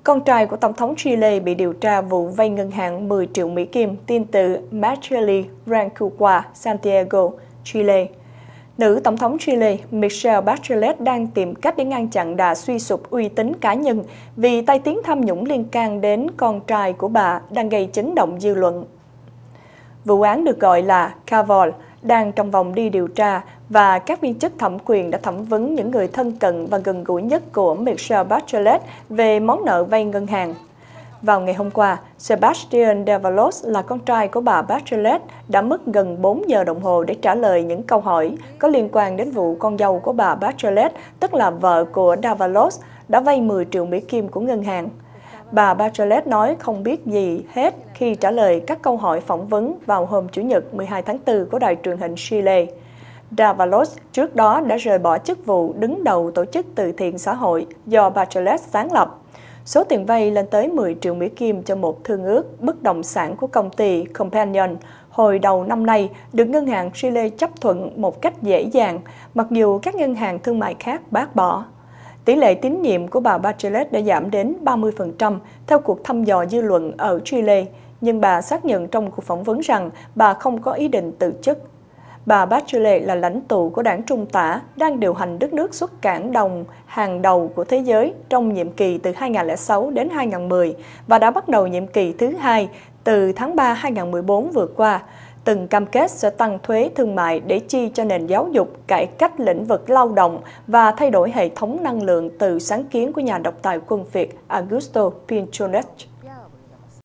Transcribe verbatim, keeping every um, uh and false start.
Con trai của Tổng thống Chile bị điều tra vụ vay ngân hàng mười triệu Mỹ Kim, tin từ Marjorie Rancagua, Santiago, Chile. Nữ Tổng thống Chile Michelle Bachelet đang tìm cách để ngăn chặn đà suy sụp uy tín cá nhân vì tai tiếng tham nhũng liên can đến con trai của bà đang gây chấn động dư luận. Vụ án được gọi là Caval đang trong vòng đi điều tra và các viên chức thẩm quyền đã thẩm vấn những người thân cận và gần gũi nhất của Michelle Bachelet về món nợ vay ngân hàng. Vào ngày hôm qua, Sebastián Dávalos là con trai của bà Bachelet đã mất gần bốn giờ đồng hồ để trả lời những câu hỏi có liên quan đến vụ con dâu của bà Bachelet, tức là vợ của Dávalos, đã vay mười triệu Mỹ Kim của ngân hàng. Bà Bachelet nói không biết gì hết khi trả lời các câu hỏi phỏng vấn vào hôm Chủ nhật mười hai tháng tư của đài truyền hình Chile. Dávalos trước đó đã rời bỏ chức vụ đứng đầu tổ chức từ thiện xã hội do Bachelet sáng lập. Số tiền vay lên tới mười triệu Mỹ Kim cho một thương ước bất động sản của công ty Companion hồi đầu năm nay được ngân hàng Chile chấp thuận một cách dễ dàng, mặc dù các ngân hàng thương mại khác bác bỏ. Tỷ lệ tín nhiệm của bà Bachelet đã giảm đến ba mươi phần trăm theo cuộc thăm dò dư luận ở Chile, nhưng bà xác nhận trong cuộc phỏng vấn rằng bà không có ý định từ chức. Bà Bachelet là lãnh tụ của đảng Trung tả, đang điều hành đất nước xuất cảng đồng hàng đầu của thế giới trong nhiệm kỳ từ hai nghìn không trăm lẻ sáu đến hai nghìn không trăm mười và đã bắt đầu nhiệm kỳ thứ hai từ tháng ba hai nghìn không trăm mười bốn vừa qua, từng cam kết sẽ tăng thuế thương mại để chi cho nền giáo dục, cải cách lĩnh vực lao động và thay đổi hệ thống năng lượng từ sáng kiến của nhà độc tài quân Việt Augusto Pinochet.